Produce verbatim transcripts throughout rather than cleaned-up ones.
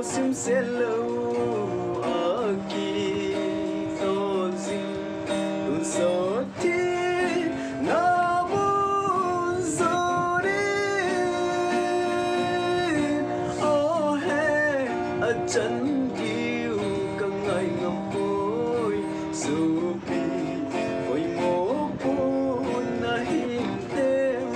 sim senlou aki to zing un so ti na bun so đi oh hey a chân yêu căng ngày ngập bôi dù bi ôi mô bun na hin tem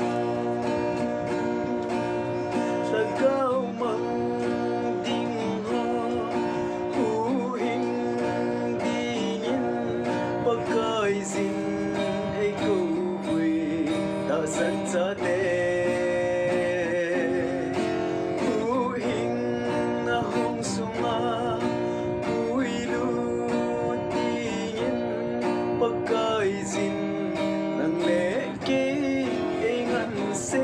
lhagao mang ding ho hu hình đi nhìn pagkai zin ai câu vui ta sẵn sa te hu hình na hong sunga hui lu đi nhìn pagkai zin nang le ke ai ngăn se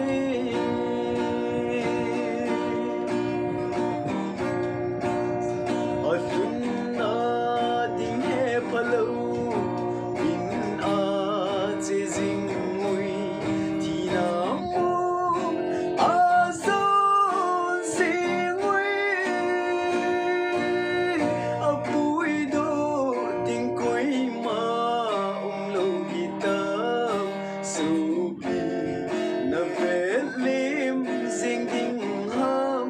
Atun na ding he palo in a che jing mui ti na mo a son sing mui a pui do ding koi ma um lo gita su pi na vet lim sing ding ham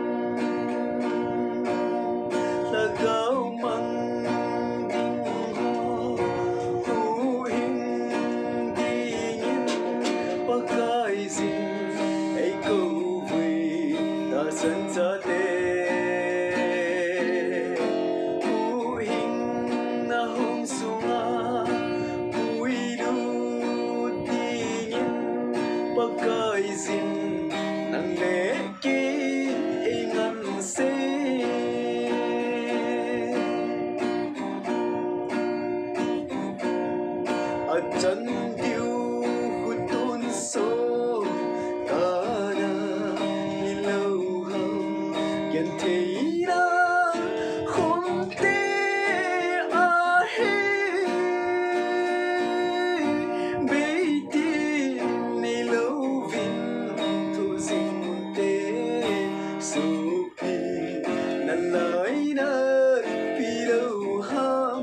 lhagao mang ding ho hu hình đi nhìn pagkai zin ai câu vui ta sẵn sa te hu hình na hong sunga hui lu đi nhìn pagkai zin nang le ki ai ngăn se a chân điêu hút tôn số cả na đi lâu hầm kiên thấy na không tê a he bê tê này lâu vin thu dinh tê su pi nan lại na pi lâu ham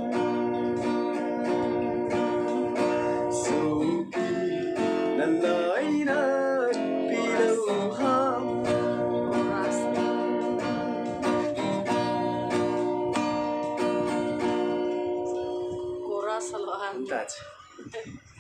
na lại na pi lâu ham Kuras salohan. That's